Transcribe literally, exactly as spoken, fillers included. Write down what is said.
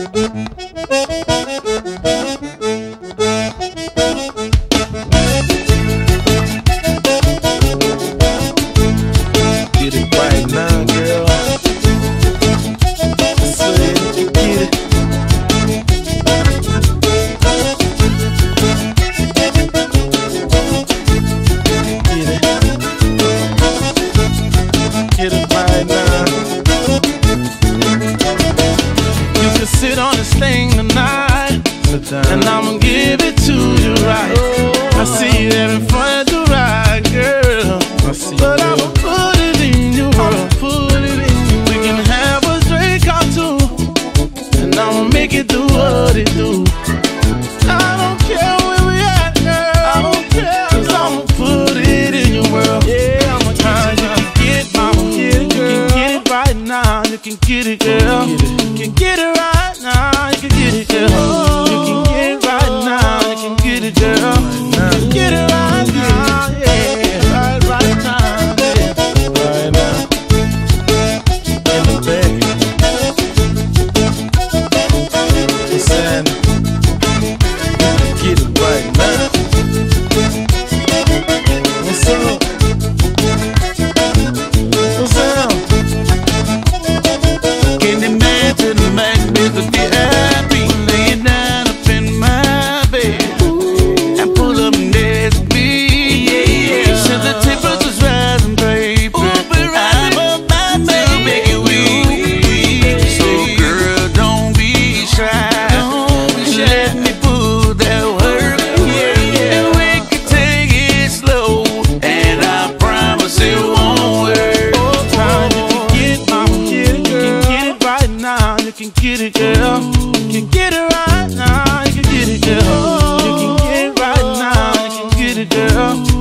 Sit on this thing tonight, and I'ma give it to you right. I see that in front of the right, girl, but I'ma put it in you, I'ma put it in you. We can have a drink or two, and I'ma make it do what it do. I don't care where we at, girl, I don't care, cause I'ma put it in your world. Yeah, I'ma try, you can get it, mama, get it, girl. You can get it right now, you can get it, girl. You can get it right now, you can get it, girl. You can get it right now, you can get it, girl. You can get it right now, yeah, right, right now, yeah, right now. In the bed, listen, you can get it right now. What's up? What's up? Candy man to the max, Mister Be happy, lay it down up in my bed and pull up next to me. Yeah, yeah. So the temperature's rising, baby. I'm about to make it weak. So girl, don't be shy. Let me put that work. And we can take it slow, and I promise it won't work. You can get it, girl. You can get it right now. You can get it, girl. You can get it right now. You can get it, girl.